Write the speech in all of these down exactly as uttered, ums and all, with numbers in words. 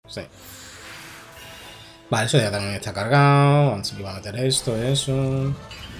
Sí. Vale, eso ya también está cargado. Así que va a meter esto, eso.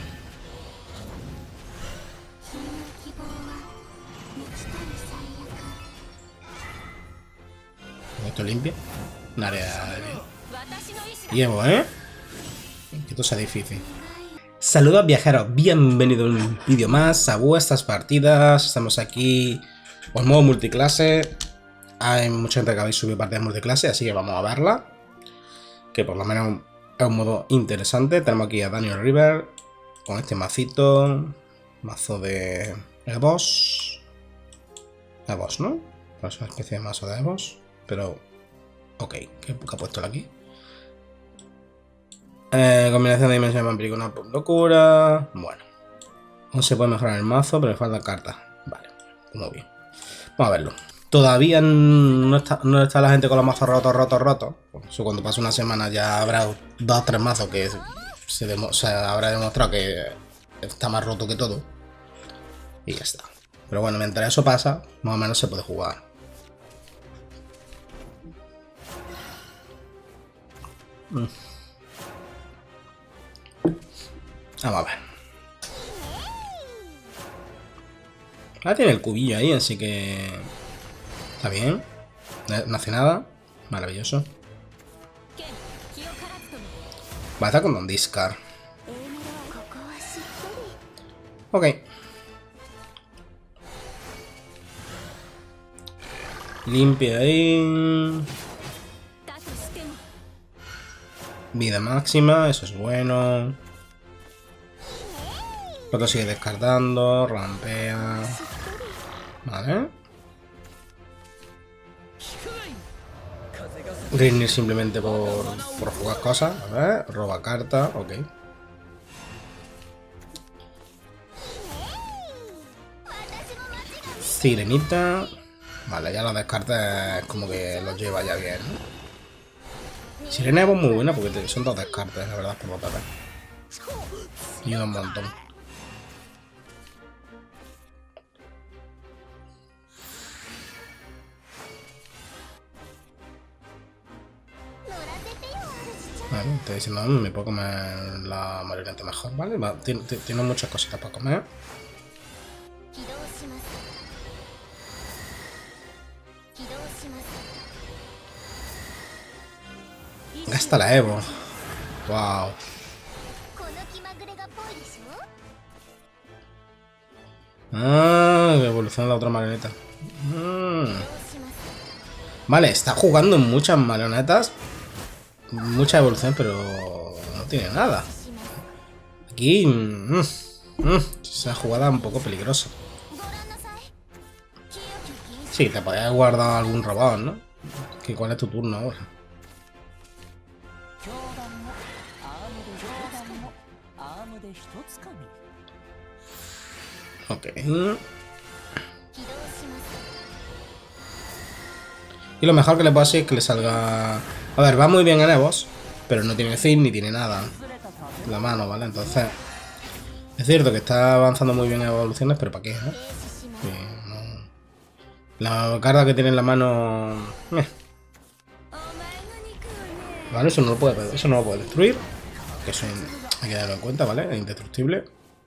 Esto limpia. Un área de... Llevo, ¿eh? Que esto sea difícil. Saludos viajeros, bienvenidos a un vídeo más a vuestras partidas. Estamos aquí por modo multiclase. Hay mucha gente que habéis subido partidas multiclase, así que vamos a verla. Que por lo menos es un modo interesante. Tenemos aquí a Daniel River con este macito. Mazo de Evos. Evos, ¿no? Es una especie de mazo de Evos. Pero, ok, ¿qué ha puesto aquí? Eh, combinación de dimensión vampírica, una locura. Bueno, no se puede mejorar el mazo, pero le faltan cartas. Vale, muy bien. Vamos a verlo. Todavía no está, no está la gente con los mazos rotos, rotos, rotos. Eso cuando pase una semana ya habrá dos o tres mazos que se, demo, se habrá demostrado que está más roto que todo. Y ya está. Pero bueno, mientras eso pasa, más o menos se puede jugar. Mm. Vamos a ver. Ahora tiene el cubillo ahí, así que... Está bien. No hace nada. Maravilloso. Va a estar con Don Discard. Ok. Limpia ahí. Vida máxima, eso es bueno. El otro sigue descartando, rampea. Vale. Grinir simplemente por, por jugar cosas. A ver, roba carta, ok. Sirenita. Vale, ya los descartes como que los lleva ya bien, ¿no? Sirena es muy buena porque son dos descartes, la verdad, por los papel. Ayuda un montón. Vale, estoy diciendo, me puedo comer la marioneta mejor, ¿vale? Va, tiene, tiene muchas cositas para comer. Gasta la Evo. Wow. Ah, evoluciona la otra marioneta. Mm. Vale, está jugando en muchas marionetas. Mucha evolución, pero no tiene nada. Aquí mm, mm, esa jugada un poco peligrosa. Sí, te podrías guardar algún robot, ¿no? ¿Que ¿Cuál es tu turno ahora? Ok. Y lo mejor que le puedo hacer es que le salga... A ver, va muy bien en Evos, pero no tiene Zip ni tiene nada en la mano, ¿vale? Entonces... Es cierto que está avanzando muy bien en evoluciones, pero ¿para qué, no? Sí, no... La carta que tiene en la mano... Eh. Vale, eso no lo puede, eso no lo puede destruir. Que eso hay que darlo en cuenta, ¿vale? Es indestructible.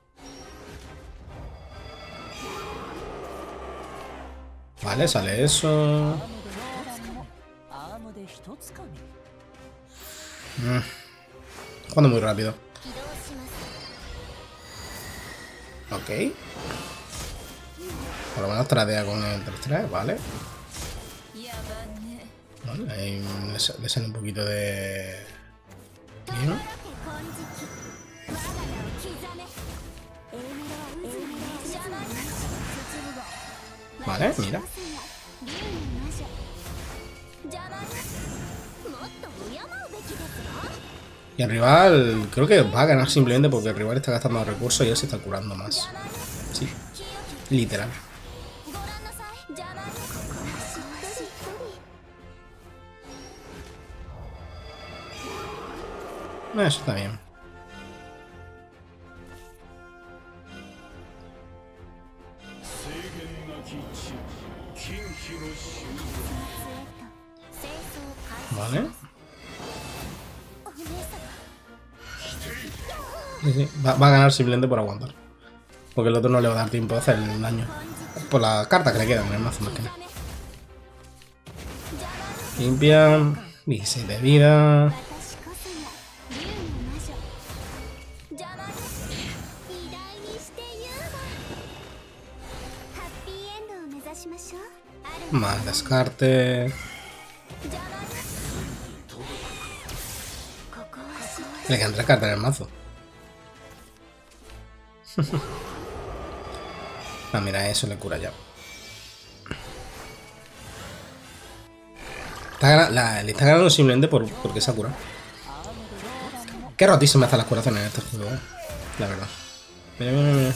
Vale, sale eso. Mm. Jugando muy rápido. Ok. Por lo menos tradea con el tres tres, vale. Vale, ahí le, le sale un poquito de... Bien. Vale, mira. Y el rival creo que va a ganar simplemente porque el rival está gastando recursos y él se está curando más. Sí, literal. Eso está bien. Vale. Sí, sí. Va, va a ganar simplemente por aguantar. Porque el otro no le va a dar tiempo de hacer el daño. Por la carta que le quedan en el mazo más que nada. Limpia. dieciséis de vida. Más descarte. Le quedan tres cartas en el mazo. Ah, mira, eso le cura ya. Está, la, le está ganando simplemente por, porque se ha curado. Qué rotísimo me hacen las curaciones en este juego, eh. La verdad. Mira, mira, mira.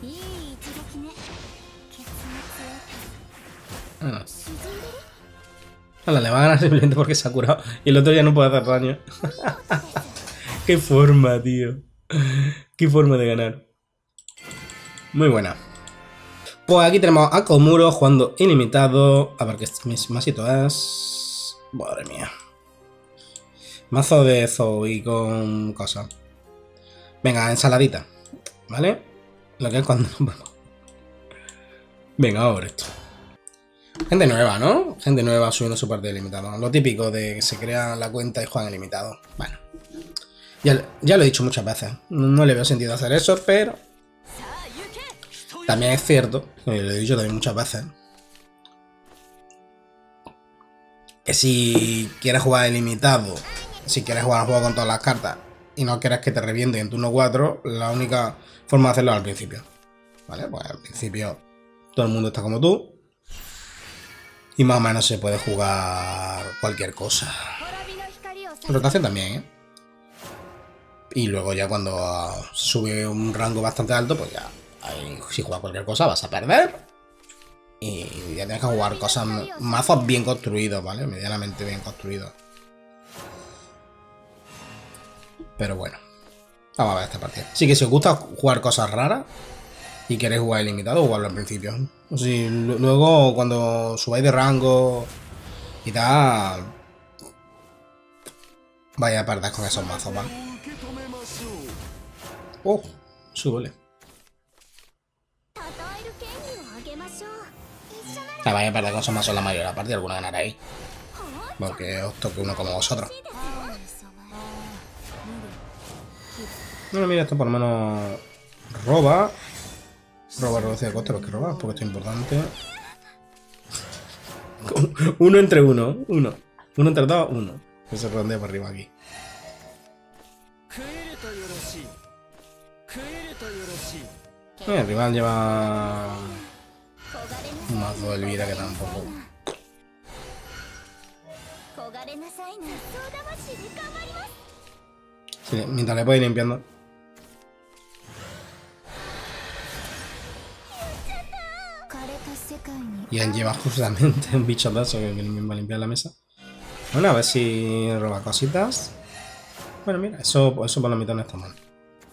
Ah. Ala, le va a ganar simplemente porque se ha curado. Y el otro ya no puede hacer daño. Qué forma, tío. Qué forma de ganar. Muy buena. Pues aquí tenemos a Komuro jugando ilimitado. A ver qué masito es. Madre mía. Mazo de Zoe con cosas. Venga, ensaladita. ¿Vale? Lo que es cuando nos vamos. Venga, ahora esto. Gente nueva, ¿no? Gente nueva subiendo su parte de ilimitado. Lo típico de que se crea la cuenta y juegan ilimitado. Bueno. Ya, ya lo he dicho muchas veces. No, no le veo sentido hacer eso, pero... También es cierto, lo he dicho también muchas veces, que si quieres jugar ilimitado, si quieres jugar un juego con todas las cartas y no quieres que te revienten en turno cuatro, la única forma de hacerlo es al principio. ¿Vale? Pues al principio todo el mundo está como tú y más o menos se puede jugar cualquier cosa. Rotación también, ¿eh? Y luego ya cuando sube un rango bastante alto, pues ya... Ahí, si juegas cualquier cosa vas a perder. Y ya tienes que jugar cosas, mazos bien construidos, ¿vale? Medianamente bien construidos. Pero bueno. Vamos a ver esta partida. Así que si os gusta jugar cosas raras y queréis jugar ilimitado, jugarlo al principio. Si, luego cuando subáis de rango y tal, vaya a perder con esos mazos, ¿vale? Oh, súbele. La vaya a perder con esos mazos la mayoría de la partida, alguna ganaréis. Porque os toque uno como vosotros. Bueno, mira, esto por lo menos roba. Roba reducción de coste, porque roba, porque esto es importante. Uno entre uno, uno. Uno entre dos, uno. Que se redondea por arriba aquí. Mira, el rival lleva un mazo de Elvira que tampoco. Sí, mientras le puedo ir limpiando. Y él lleva justamente un bicho de eso que me va a limpiar la mesa. Bueno, a ver si roba cositas. Bueno, mira, eso, eso por la mitad no está mal.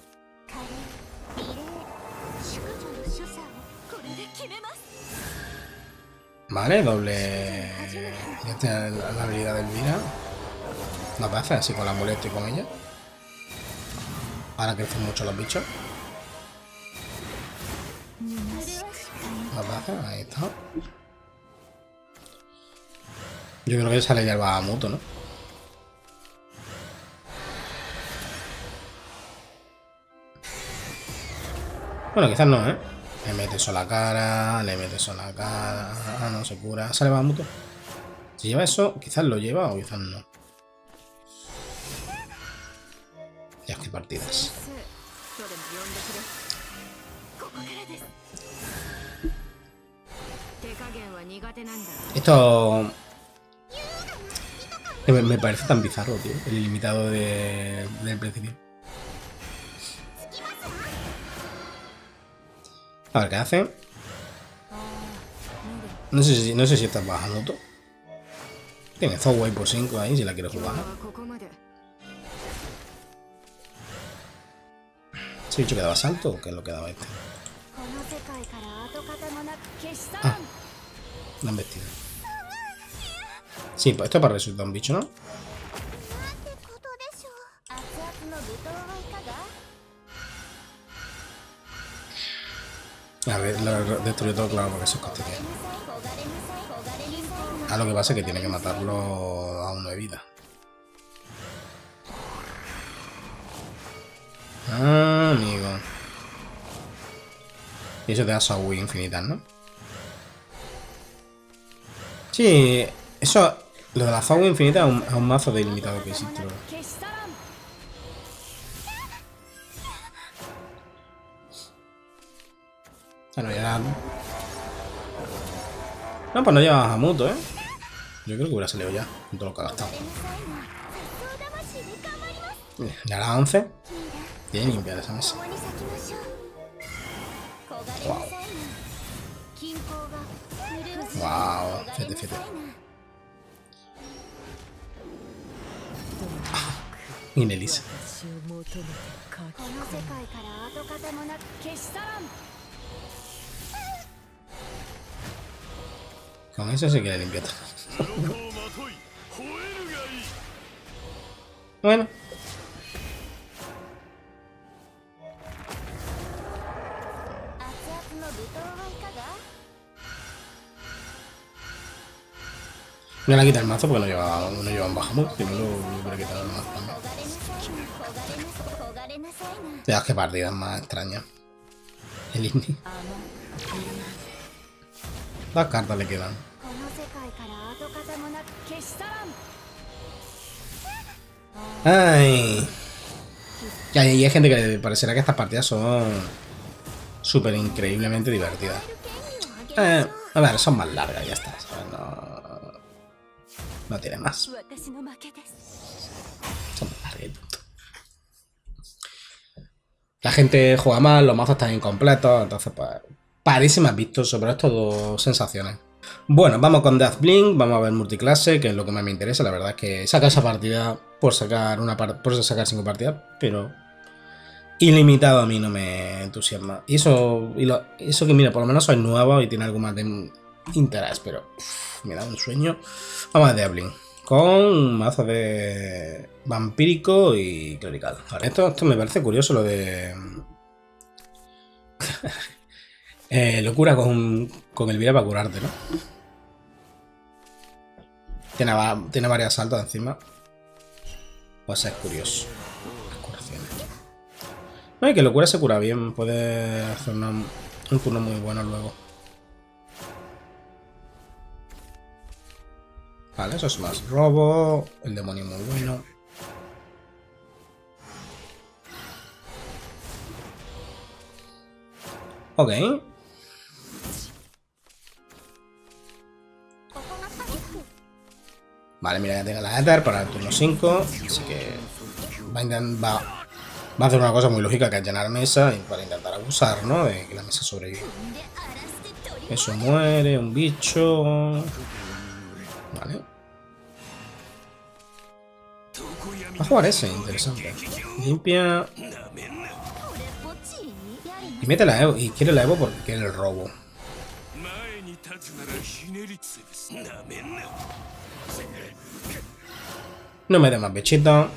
Vale, doble. Ya tiene la, la habilidad de Elvira. No pasa así con la amuleto y con ella. Ahora crecen mucho los bichos. No pasa, ahí está. Yo creo que sale ya el Bahamut, ¿no? Bueno, quizás no, ¿eh? Le mete eso a la cara, le mete eso a la cara. Ah, no, se cura. ¿Sale Bahamut? Si lleva eso, quizás lo lleva o quizás no. Ya, qué partidas. Esto me, me parece tan bizarro, tío. El ilimitado de, del principio. A ver qué hace. No sé si, no sé si está bajando todo. Tiene Zoe por cinco ahí si la quiere jugar. ¿Se ha dicho que daba salto o qué es lo que daba este? Ah, la embestida. Sí, pues esto es para resucitar un bicho, ¿no? A ver, lo destruyó todo, claro, porque eso es costería. Ah, lo que pasa es que tiene que matarlo a uno de vida. Ah, amigo. Y eso te da Sawi infinitas, ¿no? Sí, eso... Lo de la Sawi infinita es un, es un mazo de ilimitado que existe. Bueno, ya... No, pues no llevas a Muto, ¿eh? Yo creo que hubiera salido ya, con todo lo que ha gastado. Ya la once. Tiene limpiar esa mesa. Wow. Wow, fíjate, fíjate. Y Nelisa. Con eso sí que le limpia todo. Bueno. No le quita el mazo porque no lleva, no lleva un Bahamut, si no lo hubiera quitado el mazo también. Ya, qué partida más extraña. El Indy. Las cartas le quedan. Ay. Y hay, hay gente que le parecerá que estas partidas son súper increíblemente divertidas. Eh, a ver, son más largas, ya está. No, no tiene más. Son más largas y punto. La gente juega mal, los mazos están incompletos, entonces pues parece más vistoso, pero es todo sensaciones. Bueno, vamos con Death Blink, vamos a ver multiclase, que es lo que más me interesa. La verdad es que saca esa partida por sacar una par por sacar cinco partidas, pero ilimitado a mí no me entusiasma. Y eso, y lo, eso que mira, por lo menos soy nuevo y tiene algo más de interés, pero uff, me da un sueño. Vamos a Death Blink con un mazo de vampírico y clerical. Vale, esto, esto me parece curioso lo de eh, locura con, con Elvira para curarte, ¿no? Tiene, tiene varias saltas encima. Pues es curioso. No, y que locura se cura bien. Puede hacer una, un turno muy bueno luego. Vale, eso es más robo. El demonio muy bueno. Ok. Vale, mira, ya tengo la Ether para el turno cinco. Así que va a, va, va a hacer una cosa muy lógica, que es llenar mesa y para intentar abusar, ¿no? De que la mesa sobreviva. Eso muere, un bicho. Vale. Va a jugar ese, interesante. Limpia. Y mete la Evo. Y quiere la Evo porque quiere el robo. No me dé más bichito.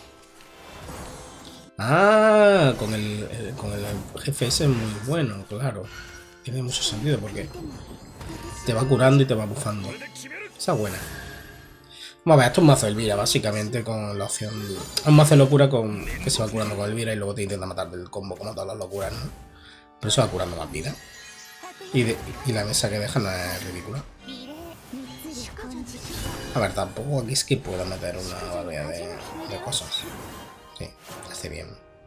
Ah, con el, el, con el jefe ese es muy bueno, claro. Tiene mucho sentido porque te va curando y te va bufando. Esa es buena. Vamos a ver, esto es un mazo de Elvira, básicamente, con la opción... Es un mazo de locura con que se va curando con Elvira y luego te intenta matar del combo, como todas las locuras, ¿no? Pero se va curando más vida. Y, de, y la mesa que deja no es ridícula. A ver, tampoco aquí es que pueda meter una barbaridad de, de cosas. Sí, hace bien.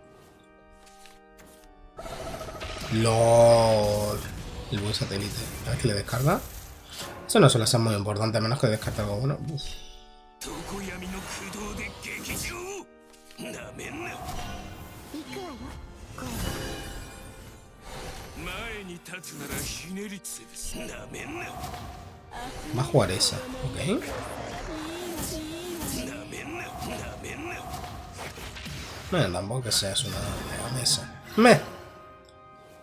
LOL. El buen satélite. A ver que le descarga. Eso no suele ser muy importante, a menos que descarte algo bueno. Uf. Va a jugar esa, ok. No, tampoco que seas una mega mesa. ¡Me!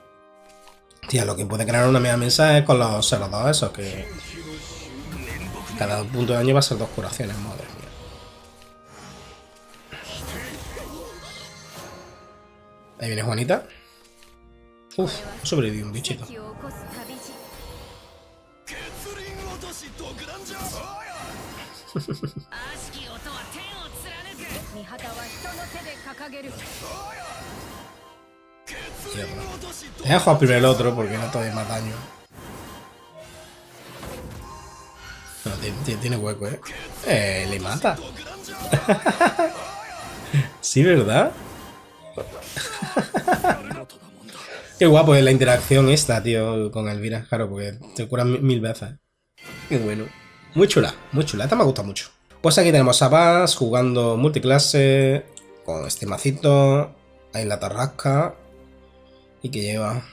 Tía, lo que puede crear una mega mesa es con los cero dos esos que... Cada punto de daño va a ser dos curaciones, madre mía. Ahí viene Juanita. Uf, ha sobrevivido un bichito. Voy a jugar primero el otro porque no todavía más daño. No, tiene, tiene hueco, eh. Eh, le mata. Sí, ¿verdad? Qué guapo es la interacción esta, tío, con Elvira. Claro, porque te curan mil veces. Qué bueno. Muy chula, muy chula. Esta me gusta mucho. Pues aquí tenemos a Bass jugando multiclase con este macito. Ahí la tarrasca. ¿Y que lleva?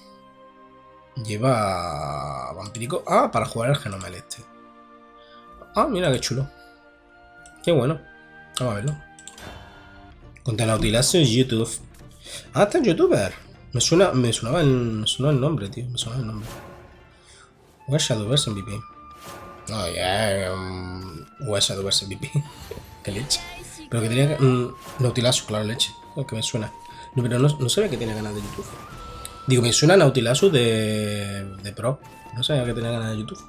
Lleva vampírico. Ah, para jugar el Genomel este. Ah, mira qué chulo. Qué bueno. Vamos a verlo. Contra Nautilazo YouTube. Ah, está en YouTuber. Me suena, me sonaba el, me sonaba el nombre, tío. Me sonaba el nombre. Where's Shadowverse M V P? No, ya. Yeah, um, Where's Shadowverse M V P? Qué leche. Pero que tenía. Um, Nautilazo, claro, leche. Oh, que me suena. No, pero no, no sabía que tenía canal de YouTube. Digo, me suena Nautilazo de, de Pro. No sabía que tenía canal de YouTube.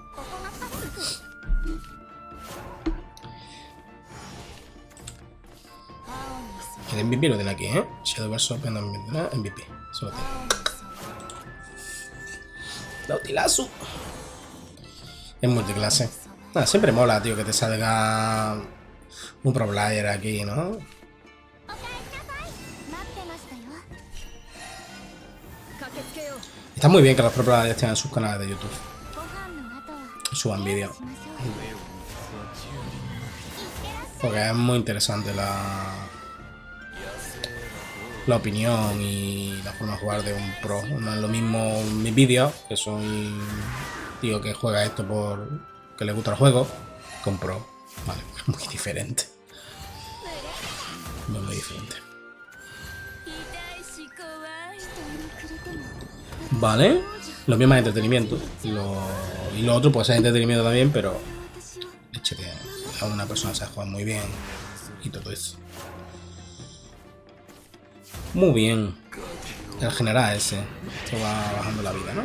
El M V P lo tiene aquí, ¿eh? Shadowverse Open M V P. Eso lo tiene. Nautilazo. Es multiclase. Nada, siempre mola, tío, que te salga un pro player aquí, ¿no? Está muy bien que los pro players tengan sus canales de YouTube. Suban vídeos. Porque es muy interesante la... la opinión y la forma de jugar de un pro. No es lo mismo mis vídeos, que soy tío que juega esto por que le gusta el juego, con pro. Vale, es muy diferente. Muy, muy diferente. Vale, lo mismo es entretenimiento. Lo, y lo otro puede ser entretenimiento también, pero leche que a una persona se juega muy bien y todo eso. Muy bien. El general ese. Esto va bajando la vida, ¿no?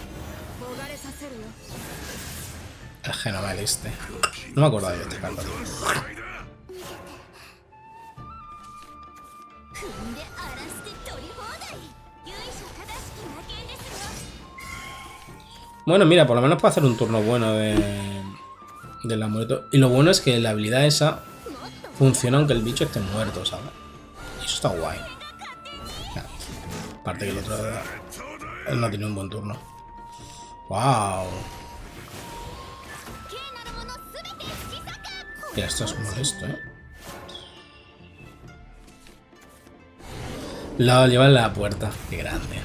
El Genomel este. No me acordaba de este carta, tío. Bueno, mira, por lo menos puedo hacer un turno bueno de del amuleto. Y lo bueno es que la habilidad esa funciona aunque el bicho esté muerto, ¿sabes? Y eso está guay. Aparte que el otro él no tiene un buen turno. ¡Wow! Mira, esto es molesto, ¿eh? Lo lleva en la puerta. ¡Qué grande!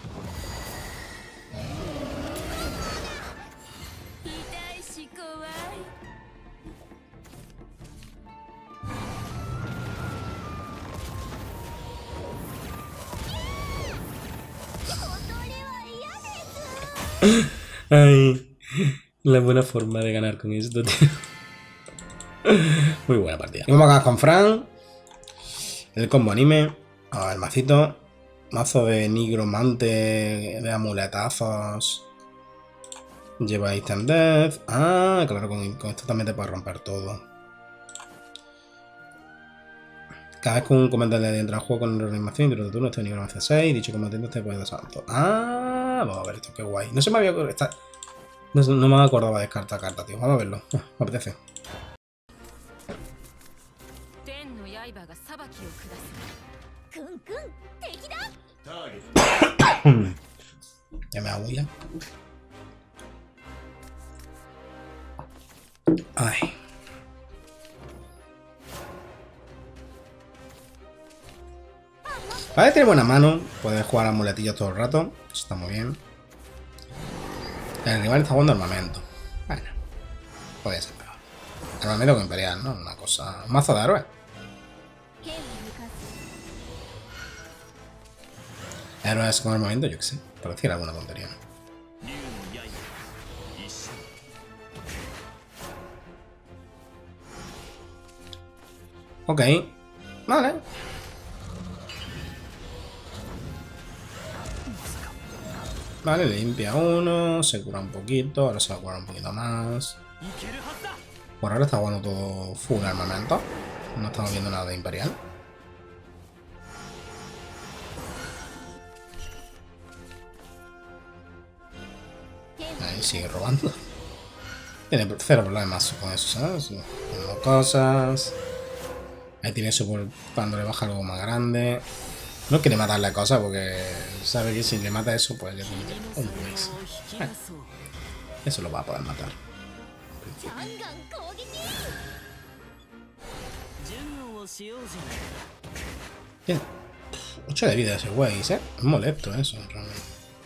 Ay, la buena forma de ganar con esto, tío. Muy buena partida. Y vamos a acabar con Fran. El combo anime. Ah, el macito. Mazo de nigromante. De amuletazos. Lleva Instant Death. Ah, claro, con, con esto también te puedes romper todo. Cada vez que un combatiente entra al juego con reanimación durante tu turno, este nigromante seis. Dicho combatiente te puede dar salto. Ah, vamos a ver esto, qué guay. No se me había. Esta, no, no me acordaba de carta a carta, tío. Vamos a verlo. Ah, me apetece. Ya me hago ya. Ay. Vale, tiene buena mano. Puedes jugar a muletillas todo el rato. Eso está muy bien. El rival está jugando armamento. Bueno, podría ser peor. Armamento con imperial, ¿no? Una cosa. Un mazo de héroes. Héroes con armamento, yo qué sé. Por decir alguna tontería. Ok. Vale. Vale, limpia uno, se cura un poquito, ahora se va a curar un poquito más. Por ahora está jugando todo full armamento. No estamos viendo nada de Imperial. Ahí sigue robando. Tiene cero problemas con eso, ¿sabes? Haciendo cosas. Ahí tiene eso por cuando le baja algo más grande. No quiere matarle a cosas porque sabe que si le mata eso, pues le tiene un plus. Eh, eso lo va a poder matar. Bien. ocho de vida ese güey, ¿eh? Es molesto eso, realmente.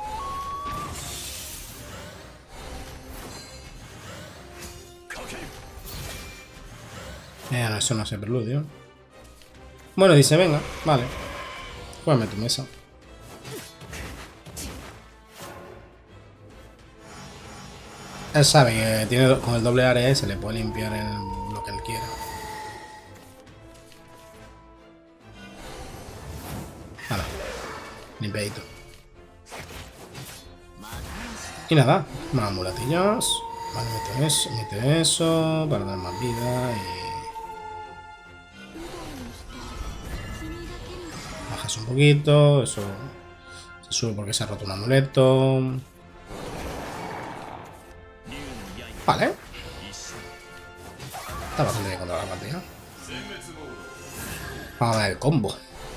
Eh, no, eso no es el preludio. Bueno, dice, venga, vale. Juégame tu mesa. Él sabe que tiene, con el doble área se le puede limpiar el, lo que él quiera. Vale. Limpiadito. Y nada, más mulatillos. Vale, mete eso, mete eso para dar más vida y... Bajas un poquito, eso se sube porque se ha roto un amuleto. Vale. Está bastante bien controlada la partida. Vamos a ver el combo.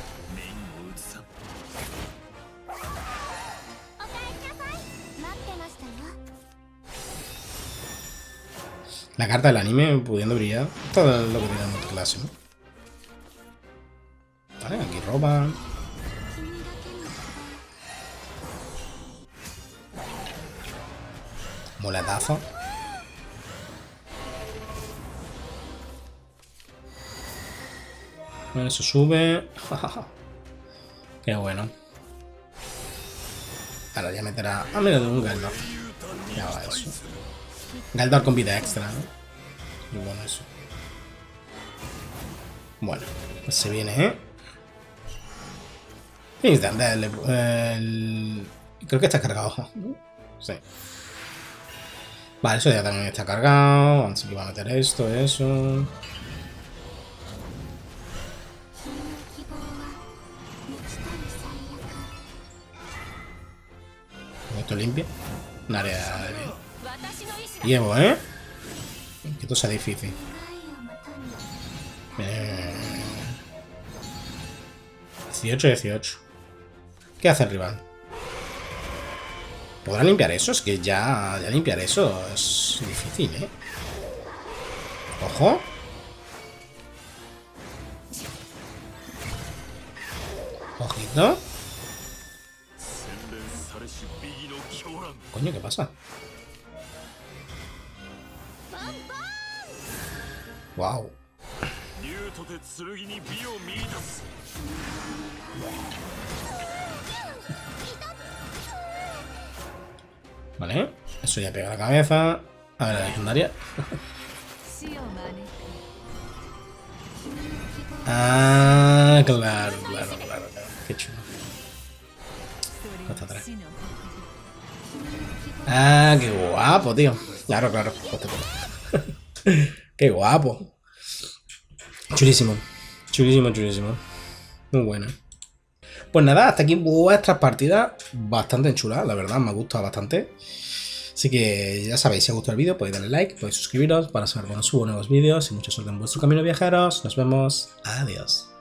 La carta del anime pudiendo brillar. Todo lo que tiene en multiclase, ¿no? Vale, aquí roba. Moletazo. Bueno, eso sube. Qué bueno. Ahora ya meterá. Ah, mira, de un Galdor. Ya va eso. Galdor con vida extra, ¿no? Y bueno, eso. Bueno, pues se viene, ¿eh? Instant, el, el... Creo que está cargado. Sí. Vale, eso ya también está cargado. Así que va a meter esto, eso. Esto limpia. Un área de... Llevo, ¿eh? Que esto sea difícil. Eh... dieciocho, dieciocho. ¿Qué hace el rival? ¿Podrá limpiar eso? Es que ya, ya limpiar eso es difícil, ¿eh? Ojo. Ojito. Coño, ¿qué pasa? Wow. Vale, eso ya pega la cabeza. A ver la legendaria. Ah, claro, claro, claro, claro. Qué chulo. Costa atrás. Ah, qué guapo, tío. Claro, claro. Qué guapo. Chulísimo. Chulísimo, chulísimo. Muy buena. Pues nada, hasta aquí vuestras partidas. Bastante chuladas, la verdad, me ha gustado bastante. Así que ya sabéis, si os gustó el vídeo podéis darle like, podéis suscribiros para saber cuando subo nuevos vídeos. Y mucha suerte en vuestro camino, viajeros. Nos vemos. Adiós.